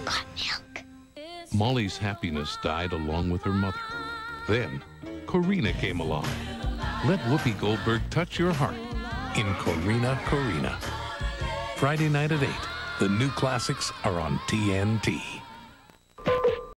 got milk. Molly's happiness died along with her mother. Then, Corrina came along. Let Whoopi Goldberg touch your heart in Corrina, Corrina. Friday night at 8. The new classics are on TNT.